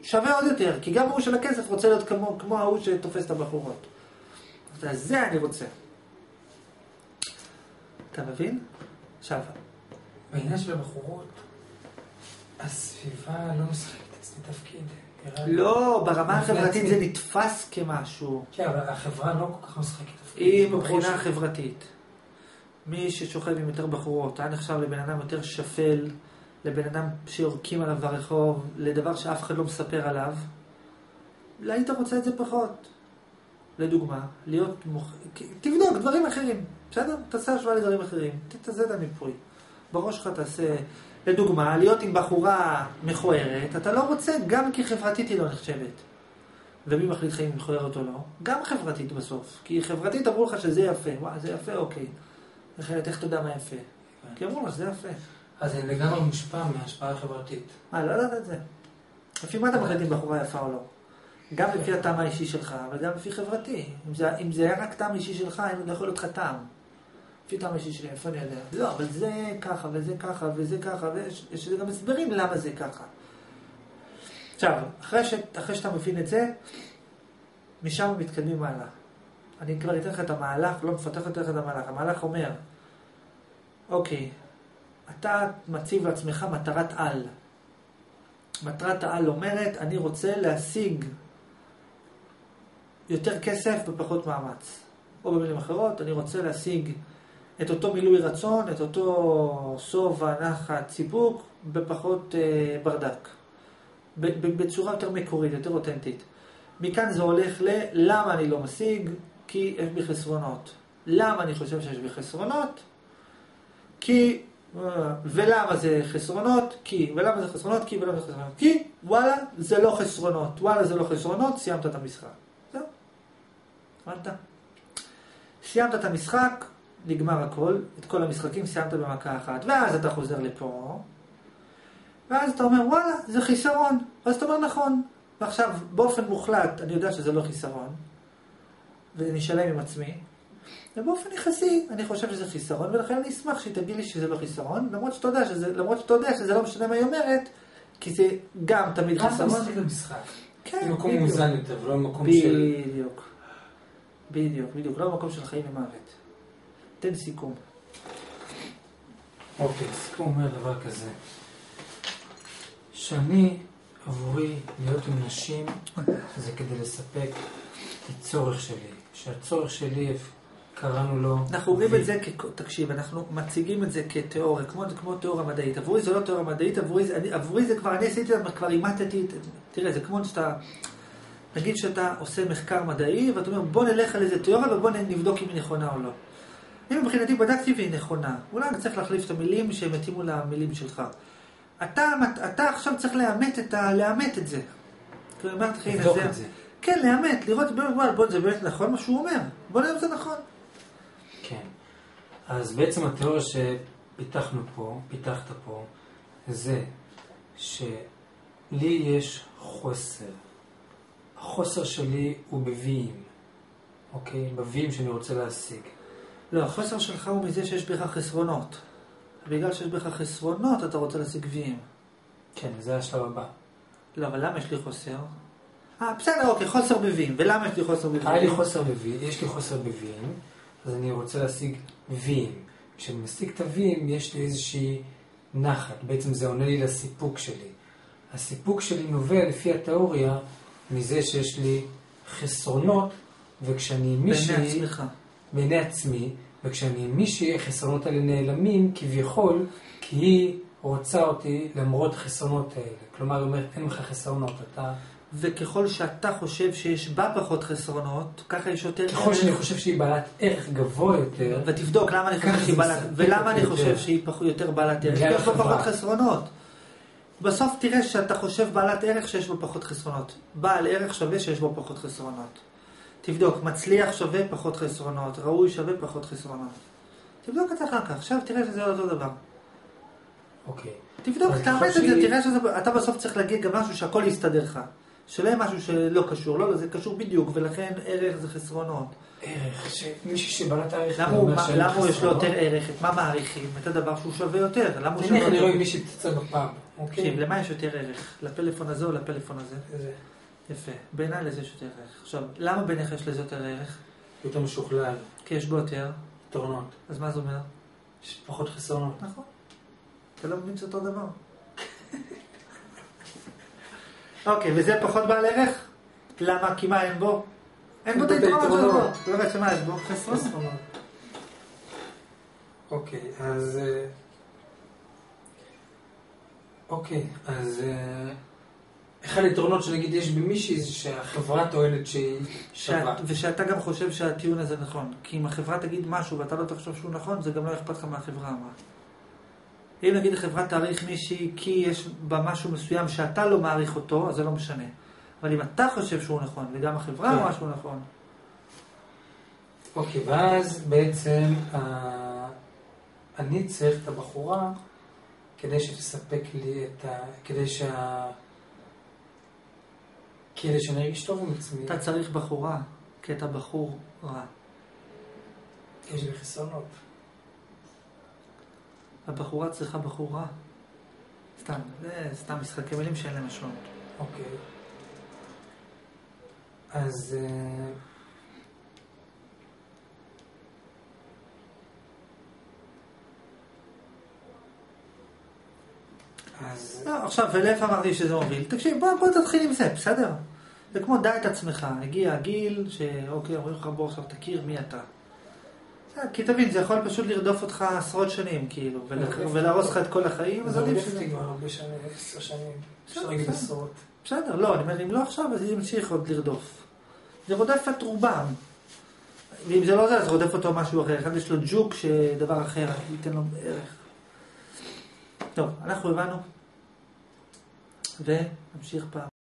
שווה עוד יותר, כי גם הוא של הכסף רוצה להיות כמו ההוא שתופס את הבחורות. אז זה אני רוצה. אתה מבין? עכשיו. בעניין של הבחורות, הסביבה לא משחקת אצלי תפקיד. לא, ברמה החברתית זה נתפס כמשהו. כן, אבל החברה לא כל כך משחקת תפקיד. היא מבחינה חברתית. מי ששוכב עם יותר בחורות, היה נחשב לבן אדם יותר שפל, לבן אדם שיורקים עליו ברחוב, לדבר שאף אחד לא מספר עליו, לא היית רוצה את זה פחות. לדוגמה, להיות תבדוק דברים אחרים, בסדר? תעשה השוואה לדברים אחרים, תתעשה את המיפוי. בראש שלך תעשה, לדוגמה, להיות עם בחורה מכוערת, אתה לא רוצה, גם כי חברתית היא לא נחשבת. ומי מחליט לך אם היא מכוערת או לא? גם חברתית בסוף. כי חברתית אמרו לך שזה יפה. וואי, זה יפה, אוקיי. אחרת, איך אתה יודע מה יפה? כי אמרו לך, זה יפה. אז אני לגמרי מושפע מההשפעה החברתית. לא יודעת את זה. לפי מה אתה מחליט אם בחורה יפה או לא? גם לפי הטעם האישי שלך, אבל גם לפי חברתי. אם זה היה רק טעם אישי שלך, לא יכול להיות לך טעם. לפי טעם אישי שלי, איפה אני יודע? לא, אבל זה ככה, וזה ככה, וזה ככה, ויש גם הסברים למה זה ככה. עכשיו, אחרי שאתה מבין את זה, משם מתקדמים מעלה. אני כבר אתן לך את המהלך, לא מפתח יותר את המהלך. המהלך אומר, אוקיי, אתה מציב לעצמך מטרת על. מטרת העל אומרת, אני רוצה להשיג יותר כסף בפחות מאמץ. או במילים אחרות, אני רוצה להשיג את אותו מילוי רצון, את אותו סוף הנחת סיפוק, בפחות ברדק. בצורה יותר מקורית, יותר אותנטית. מכאן זה הולך למה אני לא משיג? כי יש בי חסרונות. למה אני חושב שיש בי חסרונות? כי, ולמה זה חסרונות? כי, ולמה זה חסרונות? כי, ולמה זה חסרונות? כי, וואלה, זה לא חסרונות. וואלה, זה לא חסרונות, סיימת את המשחק. זהו. הבנת? סיימת את המשחק, נגמר הכל, את כל המשחקים סיימת במכה אחת, ואז אתה חוזר לפה, ואז אתה אומר, וואלה, זה חיסרון. ואז אתה אומר, נכון. ועכשיו, באופן מוחלט, אני יודע שזה לא חיסרון, ואני שלם עם עצמי, ובאופן יחסי, אני חושב שזה חיסרון, ולכן אני אשמח שתגיד לי שזה לא חיסרון, למרות שאתה יודע שזה לא משנה מה היא אומרת, כי זה גם תמיד חיסרון. אתה משחק במשחק. כן, בדיוק. במקום מוזן יותר, ולא במקום של... בדיוק. לא במקום של חיים ומוות. תן סיכום. אוקיי, סיכום אומר דבר כזה. שאני, עבורי, להיות עם נשים, זה כדי לספק את צורך שלי. שהצורך שלי, קראנו לו... אנחנו רואים את זה, תקשיב, אנחנו מציגים את זה כתיאוריה, כמו תיאוריה מדעית. עבורי זה לא תיאוריה מדעית, עבורי זה כבר, אני עשיתי את זה, כבר אימתתי, תראה, זה כמו שאתה, נגיד שאתה עושה מחקר מדעי, ואתה אומר, בוא נלך על איזה תיאוריה, ובוא נבדוק אם היא נכונה או לא. אני מבחינתי בדקתי והיא נכונה. אולי אני צריך להחליף את המילים שהם מתאימו למילים שלך. אתה עכשיו צריך לאמת את זה. לבדוק את זה. כן, לאמת, לראות, בוא, זה באמת נכון מה שהוא אומר. בוא נראה אם זה נכון. כן. אז בעצם התיאוריה פיתחת פה, זה שלי יש חוסר. החוסר שלי הוא בוויים. אוקיי? בוויים שאני רוצה להשיג. לא, החוסר שלך הוא מזה שיש בך חסרונות. בגלל שיש בך חסרונות אתה רוצה להשיג ויים. כן, זה השלב הבא. לא, אבל למה יש לי חוסר? בסדר, אוקיי, חוסר בוויים. ולמה יש לי חוסר בוויים? יש לי חוסר בוויים, אז אני רוצה להשיג ויים. כשאני משיג את הוויים, יש לי איזושהי נחת. בעצם זה עונה לי לסיפוק שלי. הסיפוק שלי נובע לפי התיאוריה מזה שיש לי חסרונות, וכשאני מישהי... בעיני עצמי, וכשאני עם מישהי, החסרונות האלה נעלמים כביכול, כי היא רוצה אותי למרות החסרונות האלה. כלומר, היא אומרת, אין לך חסרונות, אתה... וככל שאתה חושב שיש בה פחות חסרונות, ככה יש יותר... ככל שאני חושב שהיא בעלת ערך גבוה יותר... ותבדוק למה אני חושב שהיא בעלת... ולמה אני חושב שהיא יותר בעלת ערך? יש בה פחות חסרונות. בסוף תראה שאתה חושב בעלת ערך שיש בה פחות חסרונות. בעל ערך שווה שיש בה פחות חסרונות. תבדוק, מצליח שווה פחות חסרונות, ראוי שווה פחות חסרונות. תבדוק את זה אחר כך, עכשיו תראה שזה אותו דבר. אוקיי. תבדוק, תאמץ את זה, תראה שאתה בסוף צריך להגיד גם משהו שהכל יסתדר לך. שלא יהיה משהו שלא קשור, לא, זה קשור בדיוק, ולכן ערך זה חסרונות. ערך, מישהו שבעלת הערך... למה יש לו יותר ערך? את מה מעריכים? את הדבר שהוא שווה יותר. אני רואה מישהו תצא בפאב. תקשיב, למה יש יותר ערך? לפלאפון הזה או לפלאפון הזה? זה. יפה. בעיניי לזה יש יותר ערך. עכשיו, למה בעיניך יש לזה יותר ערך? יותר משוכלל. כי יש בו יותר. יתרונות. אז מה זה אומר? יש פחות חסרונות. נכון. אתה לא מבין שאותו דבר. אוקיי, וזה פחות בעל ערך? למה? כי מה אין בו? אין בו את היתרונות שלו. לא יודע שמה, יש בו חסרונות. אוקיי, אז... אחד היתרונות שנגיד יש במישהי זה שהחברה טוענת שהיא שווה. ושאתה גם חושב שהטיעון הזה נכון. כי אם החברה תגיד משהו ואתה לא תחשוב שהוא נכון, זה גם לא אכפת לך מהחברה אמרה. אם נגיד החברה תעריך מישהי כי יש בה משהו מסוים שאתה לא מעריך אותו, אז זה לא משנה. אבל אם אתה חושב שהוא נכון, וגם החברה אמרה שהוא נכון. אוקיי, ואז בעצם אני צריך את הבחורה כדי שתספק לי את כדי שאני ארגיש טוב עם עצמי. אתה צריך בחורה, כי אתה בחור רע. יש לי חסרונות. הבחורה צריכה בחור רע. סתם, זה סתם משחקי מילים שאין להם משמעות. אוקיי. אז... לא, עכשיו, ולאיפה אמרתי שזה מוביל? תקשיב, בוא תתחיל עם זה, בסדר? זה כמו דע את עצמך, הגיע הגיל שאוקיי, אומרים לך בוא עכשיו תכיר מי אתה. כי תבין, זה יכול פשוט לרדוף אותך עשרות שנים, כאילו, ולהרוס לך את כל החיים, אז עדיף שזה... זה כבר הרבה שנים, 10 שנים, אפשר להגיד עשרות. בסדר, לא, אני אומר, אם לא עכשיו, אז זה ימשיך עוד לרדוף. זה רודף את רובם. ואם זה לא זה, אז רודף אותו משהו אחר. אחד יש לו ג'וק שדבר אחר, ייתן לו ערך. טוב, אנחנו הבנו. ונמשיך פעם.